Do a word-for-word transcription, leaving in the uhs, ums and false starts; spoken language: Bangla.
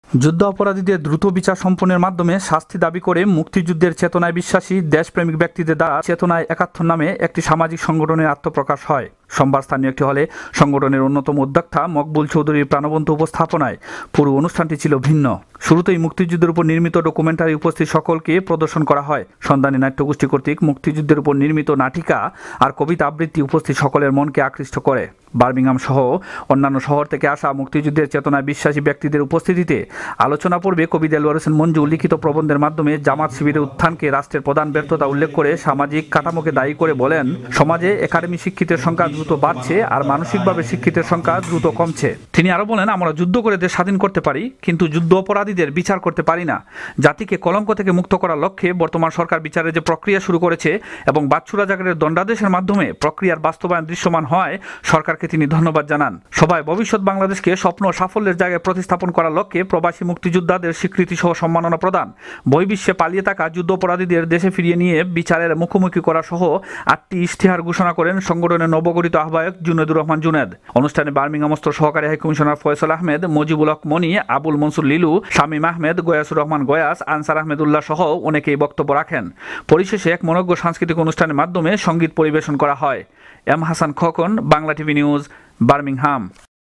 যুদ্ধ অপরাধীদের দ্রুত বিচার সম্পন্নের মাধ্যমে শাস্তি দাবি করে মুক্তিযুদ্ধের চেতনায় বিশ্বাসী দেশপ্রেমিক ব্যক্তিদের দ্বারা চেতনায় একাত্তর নামে একটি সামাজিক সংগঠনের আত্মপ্রকাশ হয়। সোমবার স্থানীয় একটি হলে সংগঠনের অন্যতম উদ্যোক্তা মকবুল চৌধুরীর প্রাণবন্ত উপস্থাপনায় পুরো অনুষ্ঠানটি ছিল ভিন্ন। শুরুতেই মুক্তিযুদ্ধের উপর নির্মিত ডকুমেন্টারি উপস্থিত সকলকে প্রদর্শন করা হয়। সন্ধানী নাট্যগোষ্ঠী কর্তৃক মুক্তিযুদ্ধের উপর নির্মিত নাটিকা আর কবিতা আবৃত্তি উপস্থিত সকলের মনকে আকৃষ্ট করে। বার্মিংহাম সহ অন্যান্য শহর থেকে আসা মুক্তিযুদ্ধের চেতনায় বিশ্বাসী ব্যক্তিদের উপস্থিতিতে আলোচনা পর্বে কবি দেলোয়ার হোসেন মঞ্জু লিখিত প্রবন্ধের মাধ্যমে জামাত শিবিরের উত্থানকে রাষ্ট্রের প্রধান ব্যর্থতা উল্লেখ করে সামাজিক কাঠামোকে দায়ী করে বলেন, সমাজে একাডেমি শিক্ষিতের সংখ্যা দ্রুত বাড়ছে আর মানসিকভাবে শিক্ষিতের সংখ্যা দ্রুত কমছে। তিনি আরো বলেন, আমরা যুদ্ধ করে দেশ স্বাধীন করতে পারি, কিন্তু যুদ্ধ অপরাধীদের বিচার করতে পারি না। জাতিকে কলঙ্ক থেকে মুক্ত করার লক্ষ্যে বর্তমান সরকার বিচারের যে প্রক্রিয়া শুরু করেছে এবং বাচ্চু রাজাকারের দণ্ডাদেশের মাধ্যমে প্রক্রিয়ার বাস্তবায়ন দৃশ্যমান হয়, সরকারকে তিনি ধন্যবাদ জানান। সভায় ভবিষ্যৎ বাংলাদেশকে স্বপ্ন সাফল্যের জায়গায় প্রতিস্থাপন করার লক্ষ্যে প্রবাসী মুক্তিযোদ্ধাদের স্বীকৃতি সহ সম্মাননা প্রদান, বহির্বিশ্বে পালিয়ে থাকা যুদ্ধ অপরাধীদের দেশে ফিরিয়ে নিয়ে বিচারের মুখোমুখি করা সহ আটটি ইশতেহার ঘোষণা করেন সংগঠনের নবগঠিত আহ্বায়ক জুনেদুর রহমান জুনেদ। অনুষ্ঠানে বার্মিংহামস্থ সহকারী হাইকমিশনার ফয়সাল আহমেদ, মজিবুল হক মনি, আবুল মনসুর লিলু, শামীম আহমেদ, গয়াসুর রহমান গয়াস, আনসার আহমেদুল্লাহ সহ অনেকেই বক্তব্য রাখেন। পরিশেষে এক মনোজ্ঞ সাংস্কৃতিক অনুষ্ঠানের মাধ্যমে সঙ্গীত পরিবেশন করা হয়। M Hasan Khokon, Bangla TV news, Birmingham.